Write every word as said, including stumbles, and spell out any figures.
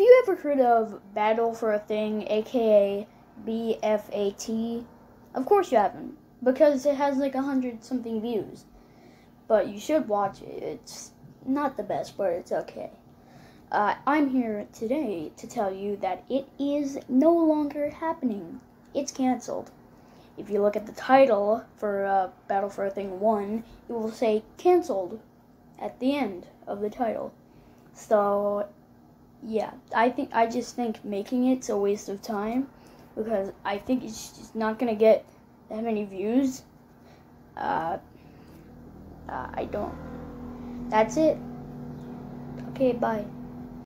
you ever heard of Battle for a Thing, aka B F A T? Of course you haven't, because it has like a hundred something views. But you should watch it. It's not the best, but it's okay. Uh, I'm here today to tell you that it is no longer happening. It's canceled. If you look at the title for uh, Battle for a Thing one, it will say canceled at the end of the title. So, yeah, I think I just think making it's a waste of time because I think it's just not gonna get that many views. Uh, uh, I don't. That's it. Okay, bye.